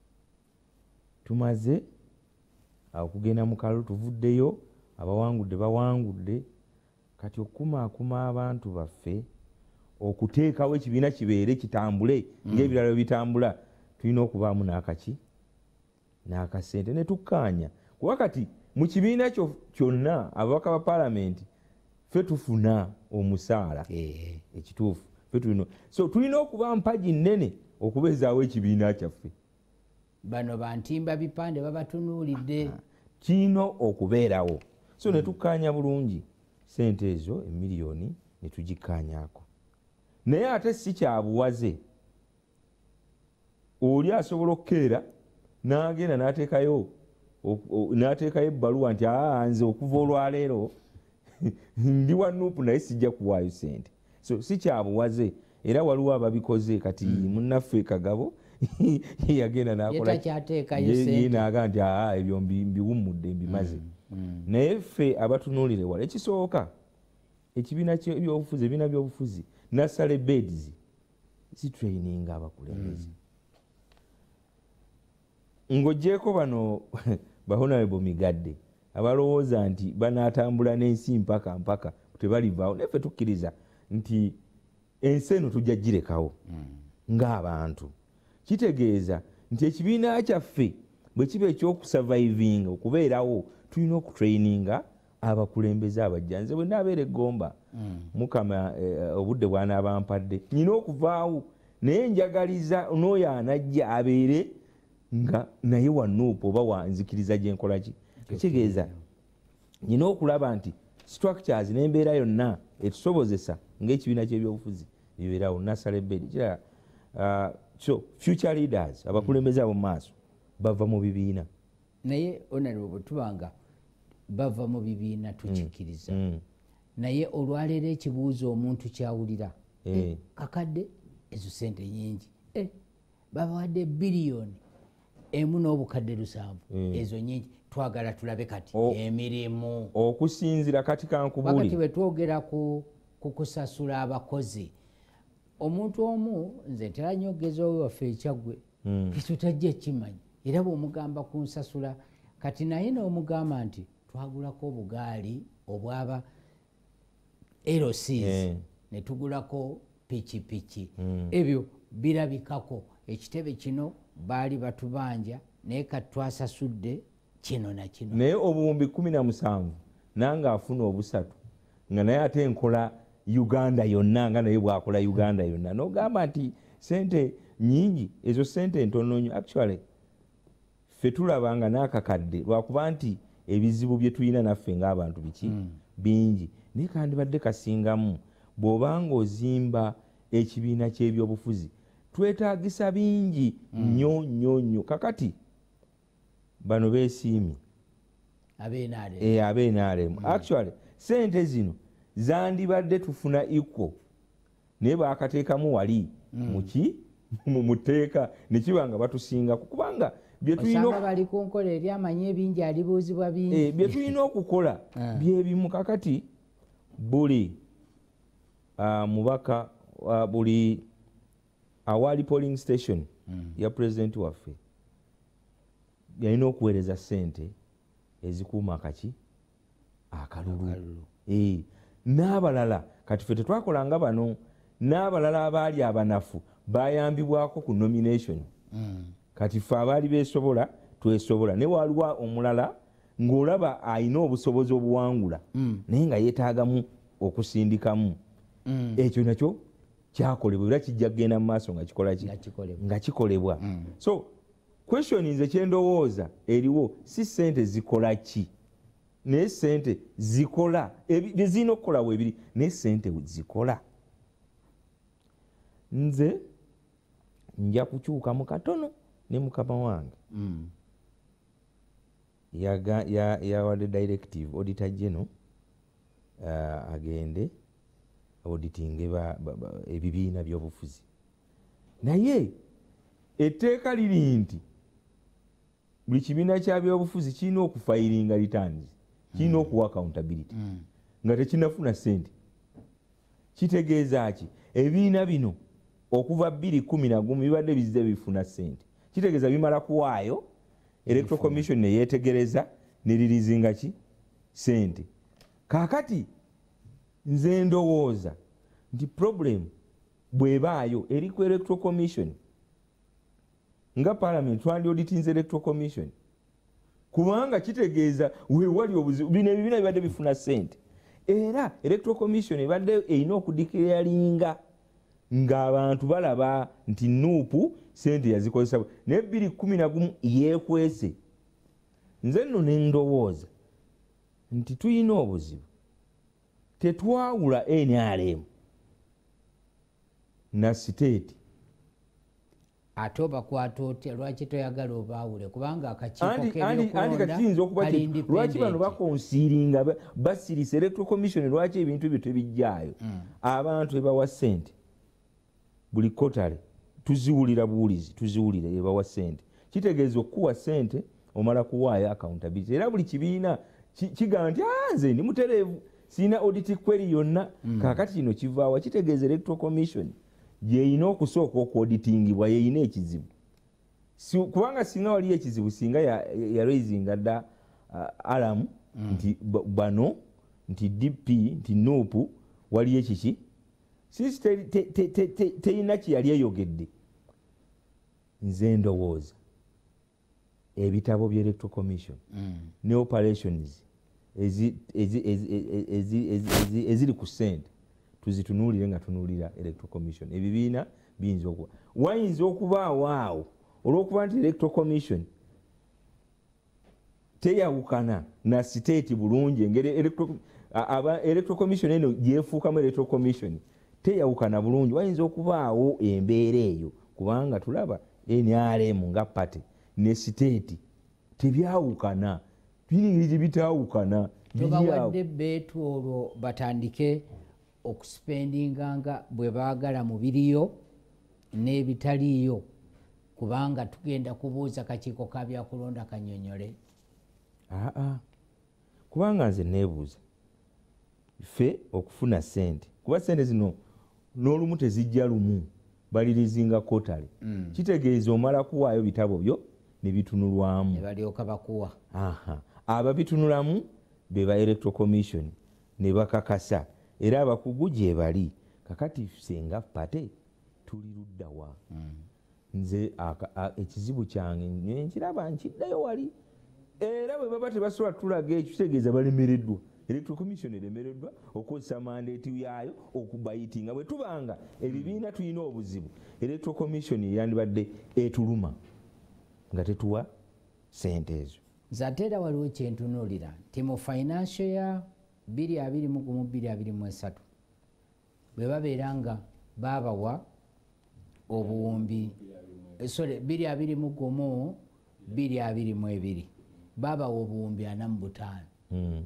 tumaze okugenda mu kalulu tuvuddeyo abawangudde bawangudde kati okukumaakuma abantu baffe okuteekawo ekibiina kibeere kitambule ng'ebirala bwe bitambula tulina okubaamu n'akaki n'akasente ne tukkaanya kuba kati mu kibiina kyo kyonna ababaka ba paalamenti ffe tufuna omusaala ekituufu ffe tulina so tulina okuba mpagi nnene okubeezaawo ekibiina kyaffe bano bantimba bipande babatunuulidde kirina okubeerawo so ne tukkaanya bulungi sente ezo emiliyoni ne tugikkaanyaako naye ate si kyabuwaze oli asobola okukeera n'agenda n'ateekayo n'ateekayo ebbaluwa nti aa nze okuva olwaleero ndi wa nuupu naye sijja kuwaayo sente so si kyabuwaze era waliwo ababikoze kati munnaffe Kagabo yagenda n'akola nti aa ebyo mbiwummudde mbimaze naye ffe abatunuulire wala ekisooka ekibiina by'obufuzi ebibiina by'obufuzi nasale beds zitraininga abakulembeze ng'oggyeko bano bahonorable Migadde abalowooza nti banaatambula n'ensi mpaka mpaka tebalivaawo naye ffe tukkiriza nti ensi eno tujja girekawo ng'abantu kitegeeza nti ekibiina kyaffe bwe kiba ekyokusurvivinga okubeerawo tulina okutraininga abakulembeze abajja nze bwe naabeera eggomba mukama obudde bw'anaaba mpadde nyina okuvaawo naye njagaliza n'oyo anajja abeere nga naye wanuupu oba wanzikiriza gye nkola ki kitegeeza nyina okulaba nti structures n'embeera yonna etusobozesa ng'ekibiina ky'ebyobufuzi bibeerawo nasale bedi kira so future leaders abakulembeze abo mu maaso bava mu bibiina naye honorable bwe tubanga bava mu bibiina tukikkiriza naye olwaleero ekibuuzo omuntu kyawulira kakadde ezo sente nyingi babawadde biliyoni emu n'obukadde lusanvu ezo nyingi twagala tulabe kati emirimu okusinzira kati kankubuli wakati bwe twogera ku kusasula abakozi omuntu omu nze ntera nnyo ogezaawo waffe ekyaggwe kitutajja kimanyi era bw'omugamba kunsasula kati naye n'omugamba nti twagulako obugaali obwaba L Cs ne tugulako pikipiki ebyo birabikako ekitebe kino baali batubanja naye kati twasasudde kino na kino naye obuwumbi kumi na musanvu nange afuna obusatu nga naye ate nkola Uganda yonna nga naye bwakola Uganda yonna n'ogamba nti sente nyingi ezo sente ntono nnyo actually ffe tulabanga n'akakadde lwakuba nti ebizibu bye tulina naffe ng'abantu biki bingi naye kandibadde kasingamu bw'obanga ozimba ekibiina ky'ebyobufuzi twetaagisa bingi nnyo nnyo nnyo kakati bano beesiimye ab'N R M actually sente zino zandibadde tufuna equal naye baakateekamu wali muki mu muteeka ne kiba nga batusinga kubanga bye tulina okukola byebimu kakati buli mubaka buli awali polling station ya president waffe yalina okuweereza sente ezikuuma akaki akalulu n'abalala kati ffe tetwakolanga bano n'abalala abaali abanafu bayambibwako ku nomination kati ffe abaali beesobola twesobola ne waliwo omulala ng'olaba alina obusobozi obuwangula naye nga yeetaagamu okusindikamu ekyo nakyo kyakolebwa era kijja kgenda mu maaso nga kikola ki nga kikolebwa so question nze kyendowooza eriwo si sente zikola ki naye sente zikola bye zirina okukola weebiri naye sente zikola nze nja kukyuka mu katono ne mukama wange yawadde directive auditor general agende auditing ebibiina by'obufuzi naye etteeka liri nti buli kibiina kya byobufuzi kirina okufayiringa returns kirina okuwa accountability nga tekinafuna sente kitegeeza ki ebibiina bino okuva bbiri kumi na gumu bibadde bizze bifuna sente kitegeeza bimala kuwaayo electoral commission neyetegereza neririzinga ki sente. Kakati nze ndowooza nti problem bwebaayo eri ku electoral commission nga parliament twandi auditinze electoral commission kubanga kitegeeza wewali obuzibu bino ebibiina bibadde bifuna sente era electoral commission ebadde erina okudikiralinga ng'abantu balaba nti nuupu sente yazikozesa naye bbiri kumi na gumu yeekwese. Nze nno ne ndowooza nti tuyina obuzibu tetwawula N R M na state. Ate obakwata otya lwaki toyagala obaawule kubanga akakiiko andi kakiyinza okuba lwaki bano bakonsiiringa basirisa electoral commission lwaki ebintu ebyo tebijjaayo abantu ebawa sente buli kotale tuziwulira buwulizi tuziwulira ebawa sente kitegeeza okuwa sente omala kuwaayo accountability era buli kibiina kigamba nti nze ndi mutereevu sina audit query yonna kakati kino kivaawa kitegeeza electoral commission yeyina okusooka okuauditingibwa yeyina ekizibu kubanga singa wali ekizibu singa yaraisinga dda alamu nti bano nti D P nti nuupu wali ekiki sisi teyina kiyali eyogedde. Nze ndowooza ebitabo bya electoral commission ne operations eziri ku sente tuzitunuulire nga tunuulira electoral commission. Ebibiina biyinza okuba wayinza okubaawo awo olw'okuba nti electoral commission teyawukana na state bulungi engeri electoral commission eno gyefuukamu electoral commission teyawukana bulungi wayinza okubaawo embeera eyo kubanga tulaba N R M nga party ne state tebyawukana biri bitawukana tobawadde beetu olwo batandike okuspendinganga bwe baagala mu biriyo n'ebitaliyo kubanga tugenda kubuuza kakiiko ka byakulonda kanyonyole. aa kubanga nze neebuuza ffe okufuna sente kuba sente zino n'olumu tezijja lumu balirizinga kotale mm. kitegeeza omala kuwaayo bitabo byo ne bitunulwamu ne balyoka bakuwa aha ababitunulamu be ba electoral commission ne bakakasa era abakugu gye bali kakati senga pate tuli luddawa mm. nze ekizibu kyange nkiraba nkiddayo wali era bwe baba tebasobola tulaga ekyo kitegeeza balemereddwa electoral commission eremereddwa okozesa mandate yayo okubayitinga bwe tubanga ebibiina tulina obuzibu electoral commission yandibadde etuluma nga tetuwa sente ezo. Zate era waliwo kyentunuulira nti mu financial ya bbiri abiri mu gumu bbiri abiri mu esatu bwe babeera nga baabawa obuwumbi sorry bbiri abiri mu gumu bbiri abiri mu ebiri baabawa obuwumbi ana mu butaano mm.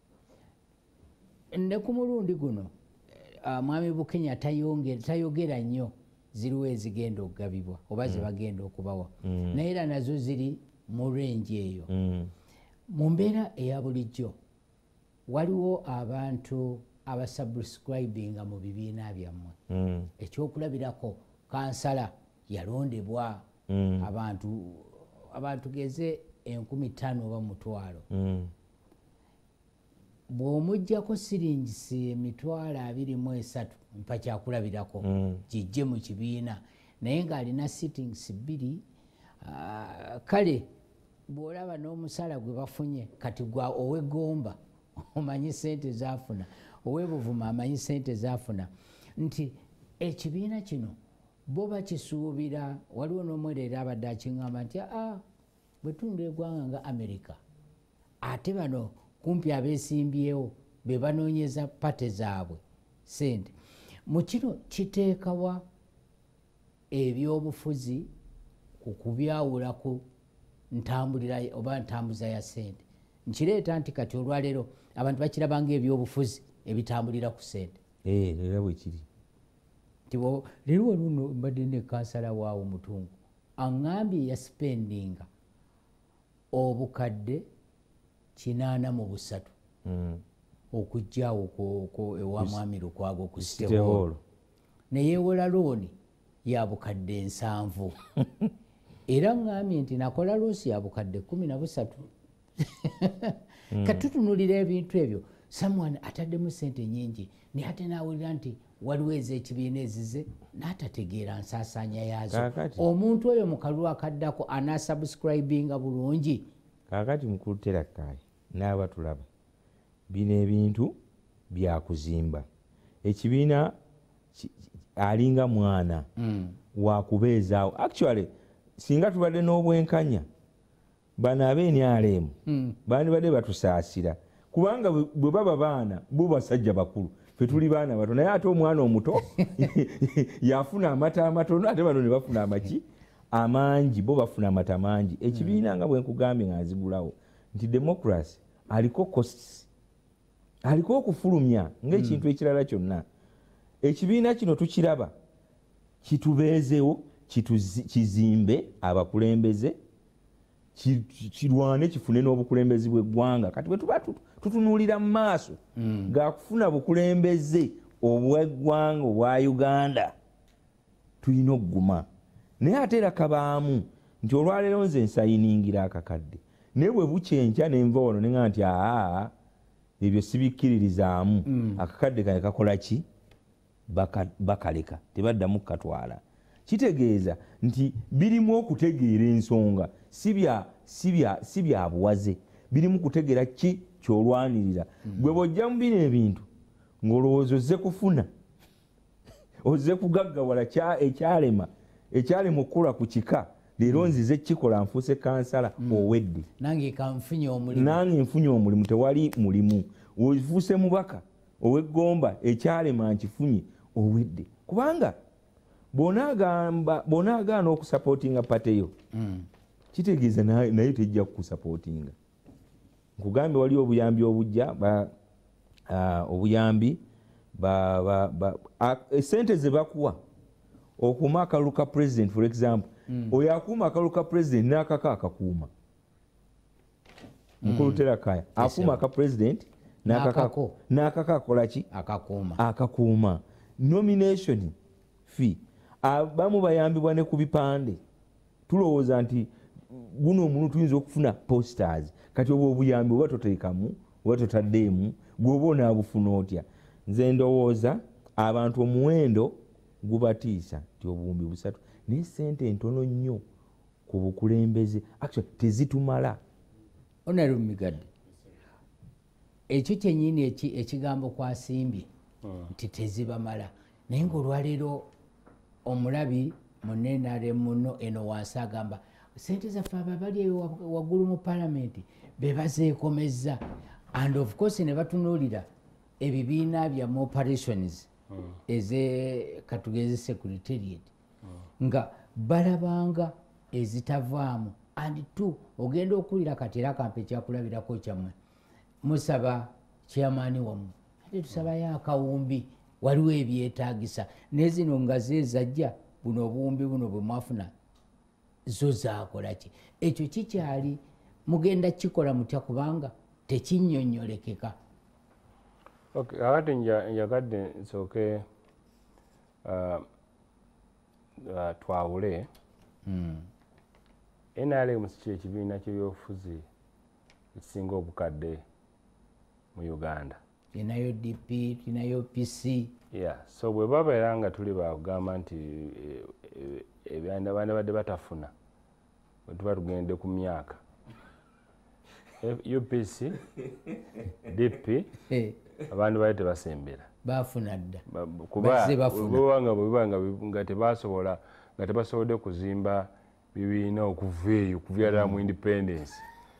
ne ku mulundi guno uh, mwami Bukenya tayogera nnyo ziriwo ezigenda okugabibwa oba ze bagenda okubawa mm. naye era nazo ziri mu range eyo mm. mu mbeera eya bulijjo waliwo abantu abasubscribinga mu bibiina byammwe mm. ekyokulabirako kansala yalondebwa mm. abantu abantu geze enkumi ttaano oba mutwalo mm. bw'omuggyako siringisi emitwalo abiri mu esatu mpa kyakulabirako mm. kijje mu kibiina naye ng'alina sittings bbiri uh, kale bw'olaba n'omusala gwe bafunye kati gwa ow'eggomba omanyi sente zafuna ow'ebuvuma amanyi sente zafuna nti ekibiina kino bo bakisuubira waliwo n'omwereera abadde akiŋŋamba nti aa bwe tunda eggwanga nga America ate bano kumpi abeesimbyewo be banoonyeza pate zaabwe sente mu kino kiteekawa ebyobufuzi ku kubyawula ku ntambulira oba ntambuza ya sente nkireeta nti kati olwaleero abantu bakirabanga ebyobufuzi ebitambulira ku sente era bwe kiri nti leero waliwo mbadde ne kansala waawo Mutungu aŋŋambye yaspendinga obukadde kinaana mu busatu mm. okujjaawo ewa mwami Lukwago ku Siteholo ne yeewola looni ya bukadde nsanvu era ngambye nti nakola loosi ya bukadde kumi na busatu katutunulira ebintu ebyo someone ataddemu sente nyingi naye ate nawulira nti waliwo ez'ekibiina ezize n'atategeera nsaasaanya yaazo. Omuntu oyo mu kalulu akaddako anasubscribinga bulungi. Kaakati mukulu Terakaaya n'aba tulaba bino ebintu byakuzimba ekibiina alinga mwana mm. wakubeezaawo actually singa tubadde n'obwenkanya bano ab'N R M mm. bandibadde batusaasira kubanga bwe baba baana bo basajja bakulu fe tuli baana bato naye ate omwana omuto yafuna amata amatono ate bano ne bafuna amaki amangi bo bafuna amata mangi. Ekibiina nga bwe nkugambye nga nzigulawo nti democracy aliko costs aliko okufulumya ng'ekintu mm. ekirala kyonna. Ekibiina kino tukiraba kitubeezewo kizimbe abakulembeze kirwane kifune n'obukulembezi bw'eggwanga. Kati bwe tuba tutunuulira mu maaso mm. gakufuna bukulembeze obw'eggwanga obwa Uganda tulina okuguma. Naye ate era kabaamu nti olwaleero nze nsayiningira akakadde naye bwe bukyenkya nenva ono nenga nti aa ebyo sibikkiririzaamu mm. akakadde kale kakola ki bakaleka tebaddamu kukatwala. Kitegeeza nti birimu okutegeera ensonga si bya buwaze birimu kutegeera ki kyolwanirira mm. gwe bw'ojja mu bino ebintu ng'olowooza ozze kufuna ozze kugaggawala ekyalema ekyalema okukola ku kika leero nzize kikola nfuuse kansala mm. owedde nange kanfunye omulimu nange nfunye omulimu tewali mulimu ofuuse mubaka ow'eggomba ekyalema nkifunye owedde kubanga bw'onaagamba bw'onaagaana okusapootinga pateyo mm. kitegeeza naye tejja kukusapootinga. Nkugambye wali obuyambi obujja uh, obuyambi ba, ba, ba, uh, sente ze bakuwa okuuma akalulu ka president for example mm. oyo akuuma akalulu ka president n'akaka akakuuma mm. mukulu Terakaaya akuuma aka president n'akaka n'akaka akola ki akakuuma akakuuma. Nomination fee abamu bayambibwa ne ku bipande tulowooza nti guno omuntu tuyinza okufuna posters kati obwo obuyambi oba toteekamu oba totaddeemu gwoba onaabufuna otya. Nze ndowooza abantu omuwendo gubatiisa nti obuwumbi busatu naye sente ntono nnyo ku bukulembeze actually tezitumala. Honorable Migadde ekyo kyennyini ekigambo kwasimbye nti tezibamala naye ng'olwaleero omulabi munenare muno eno wansi agamba sente zaffe ababali waggulu mu palamenti bebazeekomezza and of course ne batunuulira ebibiina bya operations mm. eze katugeze secretariat mm. nga balabanga ezitavaamu and two ogenda okulira kati era kampe kyakulabirako kyammwe musaba chairman wammwe ate tusabayo akawumbi waliwo ebyetaagisa nezino nga zezajja buno obuwumbi buno bwe mwafuna zo zaakola ki ekyo kikyali mugenda kikola mutya kubanga tekinnyonnyolekeka. Okay, akati njagadde nsooke uh, uh, twawule mm. N R M si ekibiina ky'ebyobufuzi ekisinga obukadde mu Uganda. Inayo D P, inayo P C. Yeah, so bwe babeera nga tuli bakugamba nti ebyanda bana badde batafuna bwe tuba tugende ku myaka U P C D P abantu bali tebasembera bafuna dda kuba bwebanga bwebanga nga tebasobola nga tebasobodde kuzimba bibiina okuva eyo kuvyala mu independence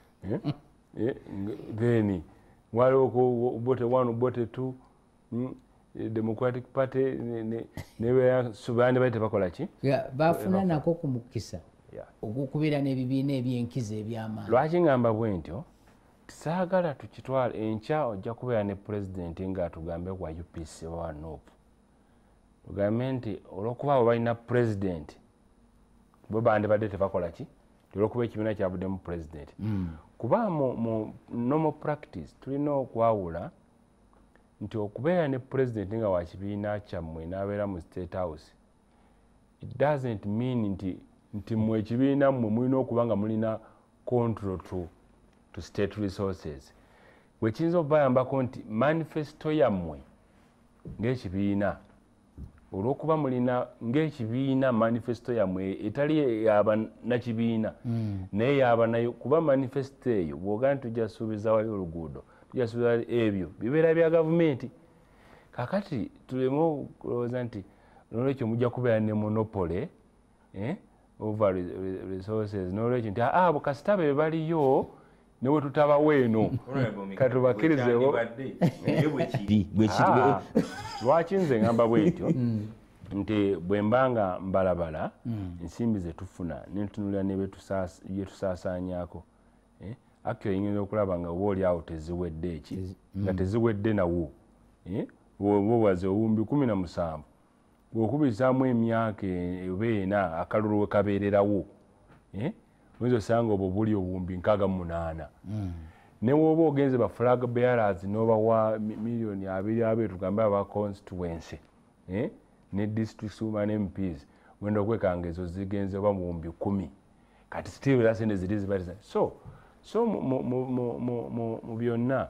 then waliwo bote one bote two Democratic Party ne subande bali tebakola ki bafuna nako kumukisa okukubira n'ebibiina ebyenkizo eby'amaanyi. Lwaki ngamba bwe ntyo tisaagala tukitwala enkya ojja kubeera ne president ng'atugambe kwa U P C oba nope tugambe nti olw'okuba abo balina president bo bandi badde tebakola ki olw'okuba ekibiina kyabuddemu president kuba mu normal practice tulina okwawula nti okubeera ne president nga wa kibiina kyammwe n'abeera mu state house it doesn't mean nti nti mmwe ekibiina mmwe mulina okuba nga mulina control to, to state resources. Wekiyinza okubayambako nti manifesto yammwe ng'ekibiina olw'okuba mulina ng'ekibiina manifesto yammwe etali yabanakibiina naye yaba nayo kuba manifesto eyo bw'ogaa nti tujja suubiza wali oluguudo tujja suubiza wali ebyo bibeera bya gavumenti. Kakati tuleme okulowooza nti n'olwekyo mujja kubeera ne monopole eh, over resources n'olwekyo nti aa kasita be baliyo newe tutabawo eno katubakirizewo lwaki nze ngamba bwetyo nti bwe mbanga mbalabala ensimbi ze tufuna nentunulira ne bye tusaasaanyaako actually yinza okulaba nga oba oli awo teziwedde eki nga teziwedde nawo bwobaze obuwumbi kumi na musanvu bw'okubisaamu emyaka oba ena akalulu we kabeererawo oyinza osanga obwo buli obuwumbi nkaaga mu munaana ne woba ogenze ba flag bearers n'obawa miliyoni abiri abiri tugambe aba constituency ne district suma ne M Ps wenda okwekanga ezo zigenze oba mu buwumbi kumi kati still era sente ziri zibaliza so so mu byonna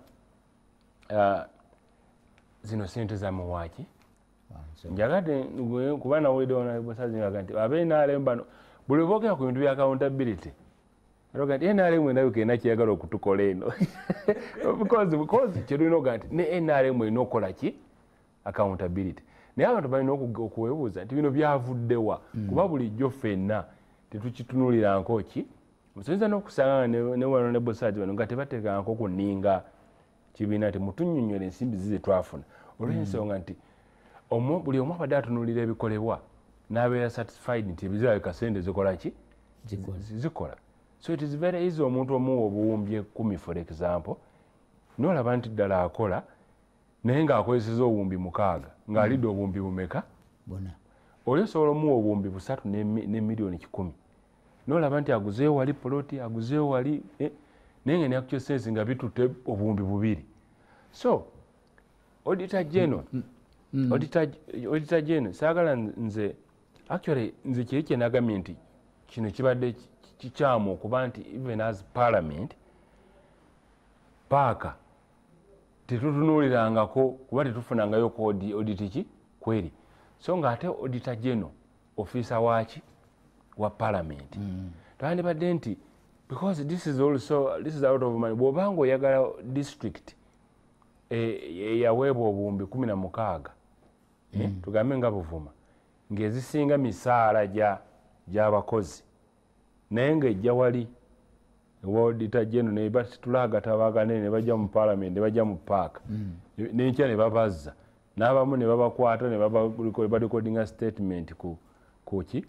zino sente zamuwaaki njagadde kuba nawulidde onabusazingaga nti abe N R M bano buli boogera ku bintu bya accountability aroga nti N R M endabika erina kyeyagala okutukola eno because because kyetulina oga nti ne N R M erina okukola ki accountability naye abantu balina okuwebuuza nti bino byavuddewa kuba bulijjo ffenna tetukitunulirangako ki musoyinza n'okusanga ne wano ne bosaji bano nga tebateekangako ku nninga kibiina nti mutunnyonnyola ensimbi zize twafuna olw'ensonga nti buli omu abadde atunulira ebikolebwa n'abeera satisfied nti ebizirabika sente zikola ki zikola. So it is very easy omuntu omuwa obuwumbi ekkumi for example n'olaba nti ddala akola naye ng'akozeseza obuwumbi mukaaga ng'alidde obuwumbi bumeka oli osobola omuwa obuwumbi busatu ne miliyoni kikumi n'olaba nti aguzeeyo wali poloti aguzeeyo wali naye nga neyakukywa sensi nga bitutte obuwumbi bubiri. So auditor general auditor general saagala nze actually nze kiri kye nagambye nti kino kibadde kikyamu okuba nti even as parliament paaka tetutunuulirangako kuba tetufunangayo ku audit ki kweri so ng'ate auditor general officer waaki wa parliament twandibadde nti because this is also this is out of money bw'obanga oyagala district eyaweebwa obuwumbi kumi na mukaaga tugambe nga Buvuma ng'ezisinga misaala gy'abakozi naye ng'ejja wali auditor general ne batulaagatabagane ne bajja mu parliament ne bajja mu paaka n'enkya ne babazza n'abamu ne babakwata ne barecordinga statement ku ki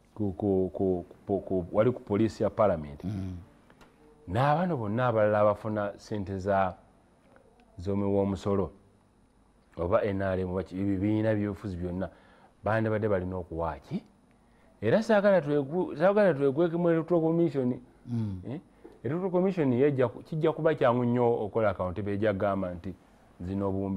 wali ku poliisi ya parliament n'abano bonna abalala abafuna sente z'omuwi w'omusolo oba N R M ebibiina by'obufuzi byonna bandibadde balina okuwaaki era saagala twegweke mu electoral commission. Electoral commission kijja kuba kyangu nnyo okola accountable ejja kugamba nti zino obuwumbi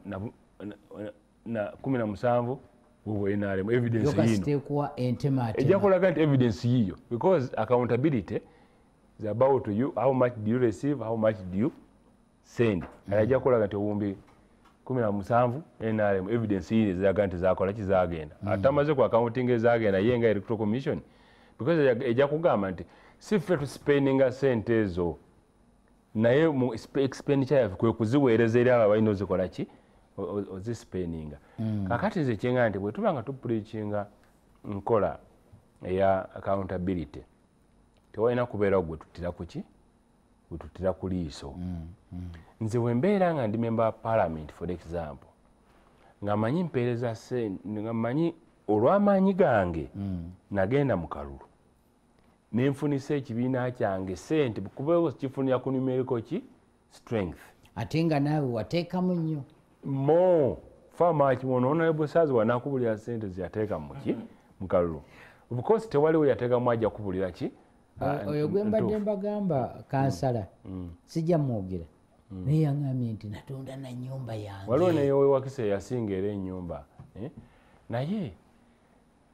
kumi na musanvu bubwo N R M evidence yino ejja kulaga nti evidence yiyo because accountability is about you how much do you receive how much do you send ajja kulaga nti obuwumbi kumi na musanvu N R M evidence yiyo ziraga nti zakola kizagenda atamaze ku accounting ezagenda ye nga electoral commission because ejja kugamba nti si ffe tuspendinga sente ezo naye mu expenditure yafe kwe kuziweereza eri abo abalina ozikola ki ozispeninga. Kakati nze kyenga nti bwe tuba nga tupreachinga nkola eya accountability tewalina kubeerawo gwe tuttira ku ki gwe tuttira ku liiso. Nze bwe mbeera nga ndi member wa parliament for example nga manyi mpeereza nga manyi olw'amaanyi gange nagenda mu kalulu nenfunisa ekibiina kyange sente kuba kifunira ku numerical ki strength ate nga naawe wateekamu nnyo mo fama kimono honorable sazi wanakubulira sente ziyateeka muki mu kalulu of course tewaliwo yateekamu ajja kubulira ki oyo gwe mbadde mbagamba kansala sijja mwogera naye yaŋŋambye nti natonda na nnyumba yange waliwo neyo wewakisa yasinga era ennyumba naye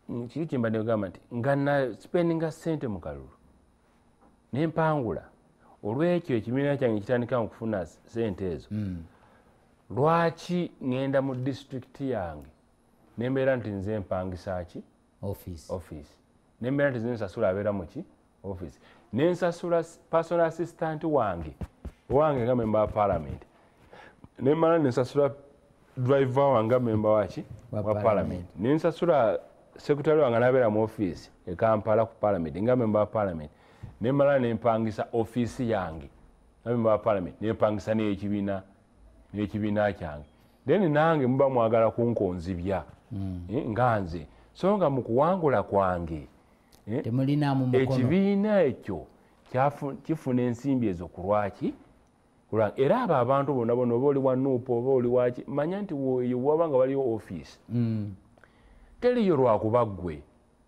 kiri kyemba negamba nti nga na spendinga ssente mu kalulu nempangula olwekyo ekibiina kyange kitandika okufuna ssente ezo lwaki ngenda mu disitulikiti yange nembeera nti nze mpangisa ki office office nembeera nti nze nsasula abeera mu ki office nensasula personal assistant wange wange nga member wa parliament nemala nensasula driver wange member waki wa parliament nensasula secretary wange nabeera mu office e Kampala ku parliament nga member wa parliament nemala nempangisa office yange nga member wa parliament nempangisa n'ekibiina n'ekibiina kyange then nange muba mwagala kunkonzibya nga nze so nga mu kuwangula kwange temulinamu mukono ekibiina ekyo kifuna ensimbi ezo ku lwaki era abo abantu bonna bonna oba oli wa nuupu oba oli waki manya nti eyo waba nga waliyo office teriyo lwakuba ggwe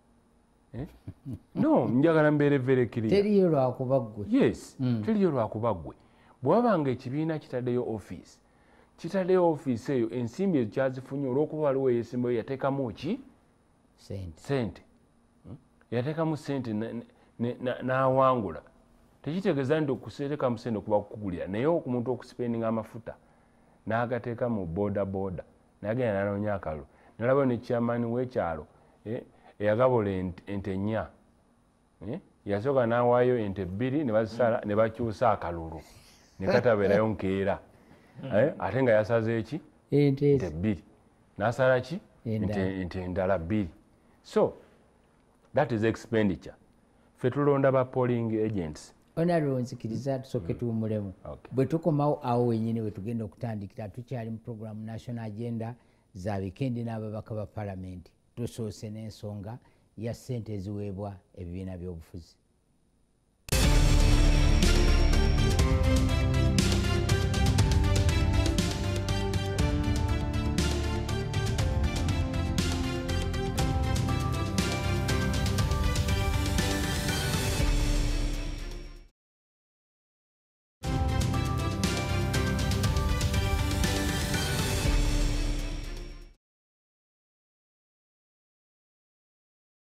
no njagala mbeere very clear teriyo lwakuba ggwe yes teriyo lwakuba ggwe bw'waba nga ekibiina kitaddeyo office kitaddeyo office eyo ensimbi ezo kyazifunye olw'okuba waliwo eyeesimbayo yateekamu ki sente yateekamu sente n'awangula tekitegeeza nti okuteekamu sente okuba kukugulira naye omuntu okusipendinga amafuta n'agateeka mu boda boda nagenda nanoonya akalulu nalabayo ne chairman w'ekyalo eyagabula ente nnya yasooka n'awaayo ente bbiri ne bakyusa akalulu ne katabeerayo nkeera ate nga yasaze eki ente bbiri n'asala ki ente endala bbiri so that is expenditure ffe tulonda ba polling agents onalo nzikiriza tusooke tuwumulemu bwe tukomawo awo wenyini we tugenda okutandikira tukyali mu program national agenda za bikendi n'ababaka ba palamenti tusoose n'ensonga ya ssente eziweebwa ebibiina by'obufuzi